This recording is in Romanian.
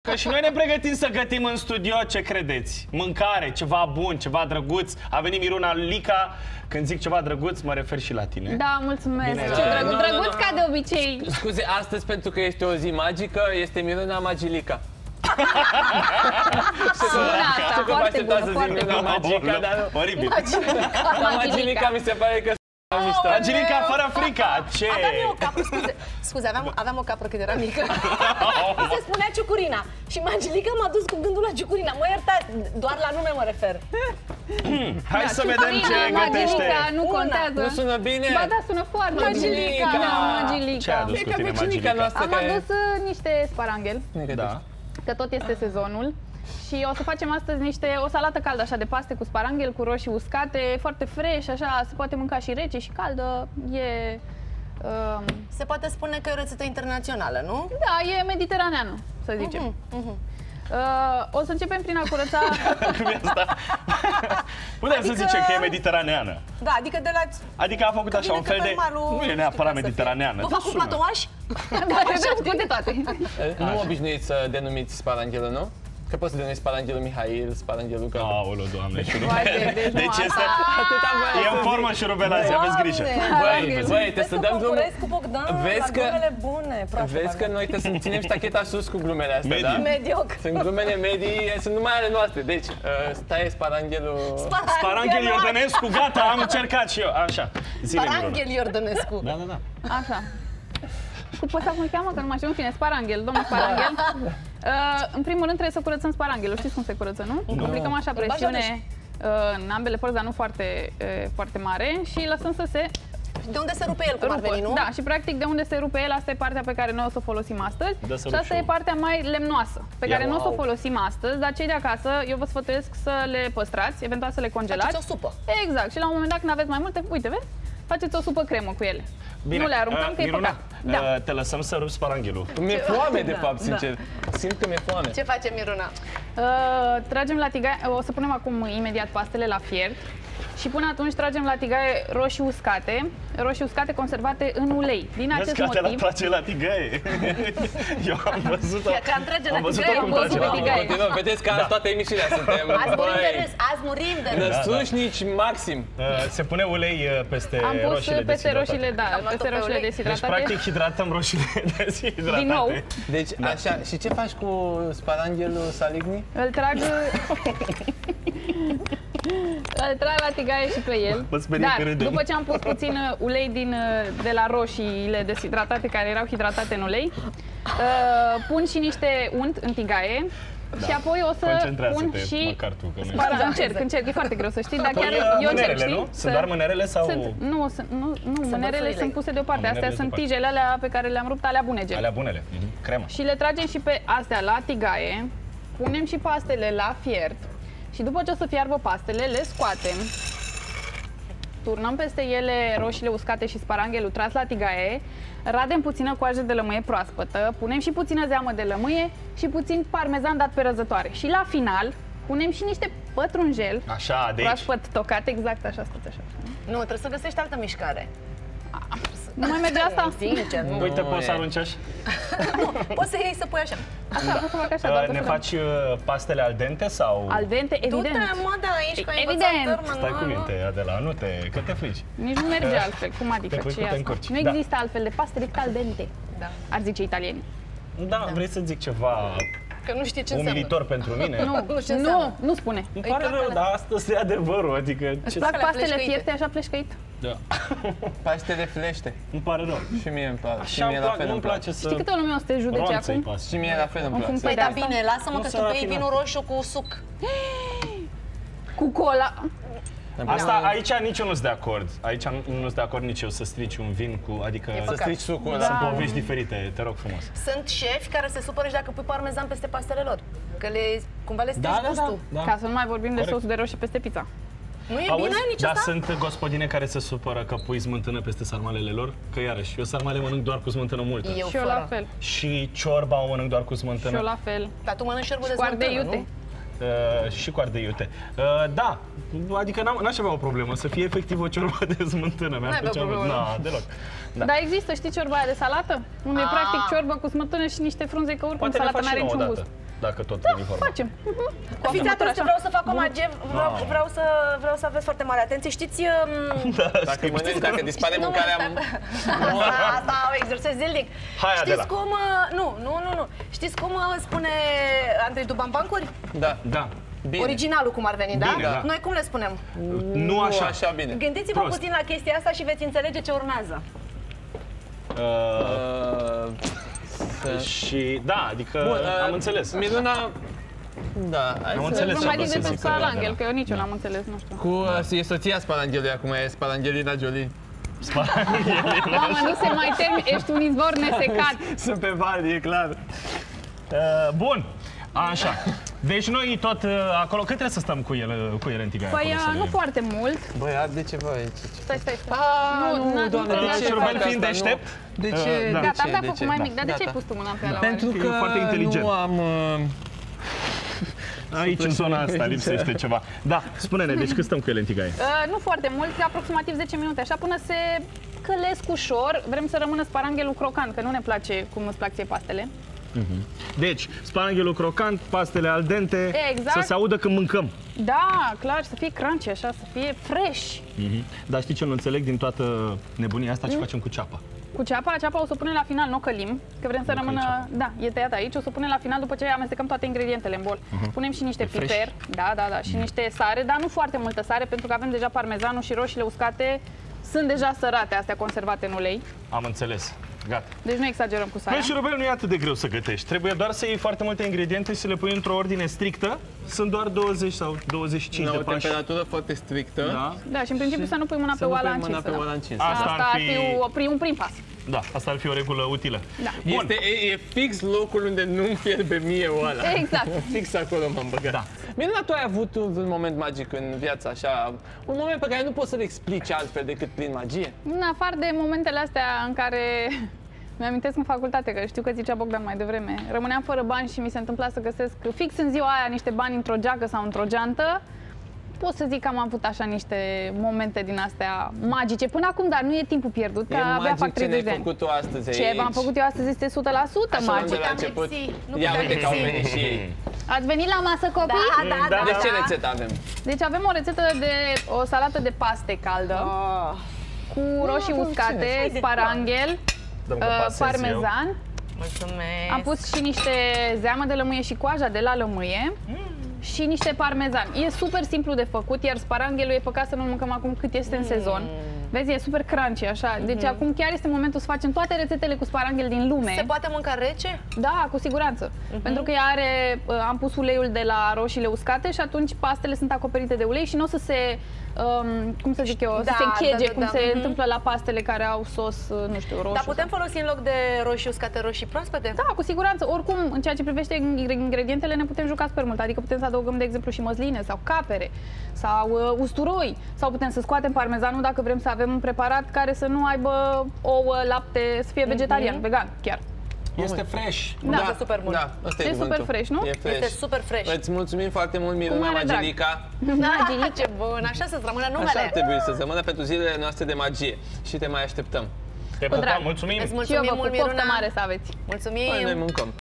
Că și noi ne pregătim să gătim în studio, ce credeți? Mâncare, ceva bun, ceva drăguț. A venit Miruna Lica. Când zic ceva drăguț, mă refer și la tine. Da, mulțumesc. Bine, Ce drăguț, drăguț ca de obicei. Scuze, astăzi pentru că este o zi magică, este Miruna Magilica. Asta, foarte bună, foarte bună. Magica, dar nu. Oribil. Magilica mi se pare că mișto. Magilica fără frica. Ce? Aveam eu o capră, scuze, aveam o capră când eram mică. Se spunea Ciucurina. Și Magilica m-a dus cu gândul la Ciucurina. Mă iertați, doar la nume mă refer. Hai să vedem ce gătește. Magilica, nu contează. Nu sună bine? Ba da, sună foarte bine. Magilica. Da, Ce a Magilica. adus cu tine vecinica noastră Am adus niște sparanghel, Da. că tot este sezonul. Și o să facem astăzi o salată caldă așa de paste cu sparanghel, cu roșii uscate, foarte fresh, așa, se poate mânca și rece și caldă. Se poate spune că e o rețetă internațională, nu? Da, e mediteraneană, să zicem. O să începem prin a curăța... Putem să zicem că e mediteraneană. Da, adică de la... Adică a făcut așa un fel de... Nu e neapărat mediteraneană. Vă fac cu platoaș? Da, trebuie de toate. Nu obișnuiți să denumiți sparanghelul, nu? Că poți să denumiți sparangelul Mihail, sparangelul Gata. Aoleu, Doamne, și Deci este... E în formă șurubelație, aveți grijă. Băi, te să dăm drumul. Cu Bogdan, Vezi că- la glumele bune. Vezi că noi trebuie să ținem ștacheta sus cu glumele astea, Medii. da? Mediocru. Sunt glumele medii, sunt numai ale noastre. Deci, stai sparangelul... Sparanghel Iordănescu, gata, am încercat și eu. Așa, zile, Miruna. Sparanghel Iordănescu. Da, da, da. Așa. Cum îl cheamă, că nu mai știu, în fine, sparanghel, domnul sparanghel. În primul rând trebuie să curățăm sparanghelul. Știți cum se curăță, nu? Aplicăm așa presiune în ambele părți, dar nu foarte mare și lăsăm să se... De unde se rupe el, cum ar veni, nu? Da, și practic de unde se rupe el, asta e partea pe care noi o să o folosim astăzi. Și asta e partea mai lemnoasă, pe care nu o să o folosim astăzi, dar cei de acasă, eu vă sfătuiesc să le păstrați, eventual să le congelați. Faceți o supă. Exact, și la un moment dat când aveți mai multe, uite, vezi? Faceți o supă cremă cu ele. Bine, Nu le aruncăm, că e Miruna, păcat. te lăsăm să rupi sparanghelul. Mi-e foame, de fapt, sincer. Simt că mi-e foame. Ce face Miruna? Tragem la tigaie, o să punem acum imediat pastele la fiert. Și până atunci tragem la tigaie roșii uscate conservate în ulei. Din acest motiv... Vezi că place la tigaie. Eu am văzut-o. Că am trage la tigaie, cum am văzut trage pe la tigaie. Continuăm, vedeți că toate emisiunea suntem. Azi murim de râs, azi murim de râs. Năsușnici maxim. Se pune ulei peste Am pus roșiile peste deshidratate. roșiile, da, Am luat-o peste pe roșiile ulei. deshidratate. Deci, practic, hidratăm roșiile deshidratate. Din nou. Deci, așa, și ce faci cu sparanghelul Saligny? Îl trag la tigaie și pe el. Dar după ce am pus puțin ulei de la roșiile deshidratate, care erau hidratate în ulei, pun și niște unt în tigaie. Și apoi o să pun și încerc, e foarte greu să știi, dar chiar eu încerc, știi? Sunt doar mânerele sau... Nu, mânerele sunt puse deoparte, astea sunt tigele alea pe care le-am rupt, alea bune, Alea bunele, crema. Și le tragem și pe astea la tigaie, punem și pastele la fiert și după ce o să fiarbă pastele, le scoatem. Turnăm peste ele roșiile uscate și sparanghelul tras la tigaie, radem puțină coajă de lămâie proaspătă, punem și puțină zeamă de lămâie și puțin parmezan dat pe răzătoare. Și la final punem și niște pătrunjel proaspăt tocat, exact așa, stați așa. Nu, trebuie să găsești altă mișcare. Nu mai merge asta? Sincer, nu. Uite, poți să arunci așa? Poți să iei să pui așa. Așa, pot să fac așa, doar Ne faci pastele al dente sau... Al dente, evident. Du-te, mă, de aici, că ai Evident. învățat Stai cu minte, Adela, nu te... că te frici. Nici nu merge altfel, cum adică, ce e asta? Nu există altfel de paste decât al dente, ar zice italienii. Da, vrei să zic ceva că nu știe ce înseamnă. umilitor pentru mine? Nu spune. Îmi pare rău, dar asta e adevărul, adică... Îți plac pastele fierte așa pleșcăit? Da. Pastele flește. Îmi pare rău. Și mie îmi place. Așa îmi plac, nu-mi place să... Știi câte lume o să te judece acum? Și mie la fel îmi place. Păi da, bine, lasă-mă că tu bei vinul roșu cu suc. Cu cola. Asta, aici nici eu nu sunt de acord. Aici nu sunt de acord nici eu să strici un vin cu, adică să strici sucul ăla. Sunt povești diferite, te rog frumos. Sunt șefi care se supără și dacă pui parmezan peste pastele lor. Că cumva le strici gustul. Ca să nu mai vorbim de sosul de roșii peste pizza. Nu e bine nici asta? asta? Sunt gospodine care se supără că pui smântână peste sarmalele lor, că iarăși, eu sarmale mănânc doar cu smântână multă. Și eu la fel. Și ciorba o mănânc doar cu smântână. Și eu la fel. Dar tu mănânci ciorbă de smântână, nu? Și cu ardei iute. Da, adică n-aș avea o problemă, să fie efectiv o ciorbă de smântână. N-ai avea o problemă. Nu, deloc. Da. Dar există, știi, ciorba aia de salată? Unde e practic ciorbă cu smântână și niște frunze căuri, cum salata n-are niciun gust. dacă tot veni vorba. Facem. Fiți atenți, vreau să fac o magie, vreau să aveți foarte mare atenție. Știți... Dacă mănânci, dacă dispare mâncarea... Asta o exersez zilnic. Hai, Adela. Știți cum... Nu. Știți cum spune Andrei Duban Bancuri? Da. Da. Bine. Originalul cum ar veni, da? Bine, da. Noi cum le spunem? Nu așa. așa bine. Gândiți-vă Prost. puțin la chestia asta și veți înțelege ce urmează. Și da, adică Bun, am înțeles. Miruna... Da, hai Am să... înțeles. Nu ce mai am zic vrut să despre zic, Adela. sparanghel, că eu nici eu n-am înțeles, nu știu. Cu e soția Sparanghelului acum, e Sparangelina Jolie. Mamă, nu se mai termin, ești un izvor nesecat. Sunt pe val, e clar. Bun, așa. Deci noi tot acolo, cât trebuie să stăm cu el în Tigaia? Păi acolo să nu ne- foarte mult. Băi, arde ceva aici. Stai. Nu, doamne, de ce Șurubel fac fiind asta? deștept. De ce? Da. Gata, am de făcut ce? mai Da, mic, dar de ce ai gata. pus tu mâna pe ăla? Pentru Că e că foarte inteligent. nu am... Aici, în zona asta, lipsește ceva. Da, spune-ne, deci cât stăm cu el în Tigaie? Nu foarte mult, aproximativ 10 minute, așa, până se călesc ușor. Vrem să rămână sparanghelul crocant, că nu ne place cum îți plac ție pastele. Deci, sparanghelul crocant, pastele al dente, Exact. să se audă când mâncăm. Da, clar, să fie crunchy, așa, să fie fresh. Dar știi ce nu înțeleg din toată nebunia asta? Ce facem cu ceapa? Cu ceapa o să o punem la final, nu o călim, că vrem să Nu rămână... căli Da, e tăiat aici, o să o punem la final după ce amestecăm toate ingredientele în bol. Punem și niște fresh. piper, da, și niște sare, dar nu foarte multă sare, pentru că avem deja parmezanul și roșiile uscate sunt deja sărate, astea conservate în ulei. Am înțeles. Gata. Deci nu exagerăm cu sarea. Băi, șurubel nu e atât de greu să gătești. Trebuie doar să iei foarte multe ingrediente și să le pui într-o ordine strictă. Sunt doar 20 sau 25 La de o pași. temperatură foarte strictă. Da. Da, și în principiu să nu pui mâna Să pe nu oala pui mâna încinsă. pe Da. oala încinsă. Asta Asta ar fi un prim pas. Da, asta ar fi o regulă utilă. Da. Bun. E fix locul unde nu-mi fierbe mie oala. Exact. Fix acolo m-am băgat. Da. Miruna, tu ai avut un moment magic în viața așa, un moment pe care nu poți să-l explici altfel decât prin magie? În afară de momentele astea în care mi-amintesc în facultate, că știu că zicea Bogdan mai devreme, rămâneam fără bani și mi se întâmpla să găsesc fix în ziua aia niște bani într-o geacă sau într-o geantă. Pot să zic că am avut așa niște momente din astea magice până acum, dar nu e timpul pierdut, că E abia fac magic ce 30 ne-ai de ani. făcut tu astăzi Ce aici. v-am făcut eu astăzi este 100% Așa magic. la început. Nu Ia puteam uite că au lipsi. venit și ei. Ați venit la masă, copii? Da. Deci ce rețetă avem? Deci avem o rețetă de o salată de paste caldă cu roșii avem uscate, cine? sparanghel, Dăm că pasez eu. parmezan. Mulțumesc. Am pus și niște zeamă de lămâie și coaja de la lămâie și niște parmezan. E super simplu de făcut, iar sparanghelul e păcat să nu-l mâncăm acum cât este în sezon. Vezi, e super crunchy, așa. Deci acum chiar este momentul să facem toate rețetele cu sparanghel din lume. Se poate mânca rece? Da, cu siguranță. Pentru că ea are, am pus uleiul de la roșiile uscate și atunci pastele sunt acoperite de ulei și nu o să se, cum să zic eu, să Da, se închege, da, cum da. se întâmplă la pastele care au sos, nu știu, roșu. Dar putem folosi în loc de roșii uscate roșii proaspete? Da, cu siguranță. Oricum, în ceea ce privește ingredientele, ne putem juca super mult. Adică putem să adăugăm, de exemplu, și măsline sau capere sau usturoi. Sau putem să scoatem parmezanul dacă vrem să avem un preparat care să nu aibă ouă, lapte, să fie vegetarian, vegan, chiar. Este fresh. Da. Este super bun. Da, ăsta e E cuvântul. super fresh, nu? E fresh. Este super fresh. Îți mulțumim foarte mult, Miruna mare drag. Magelica. Da, ce bun, așa să-ți rămână Așa ar numele. trebui să rămână pentru zilele noastre de magie. Și te mai așteptăm. Te drag. pupăm, mulțumim. Îți Și eu mulțumim vă mult, poftă Miruna. mare să aveți. Mulțumim. Noi mâncăm.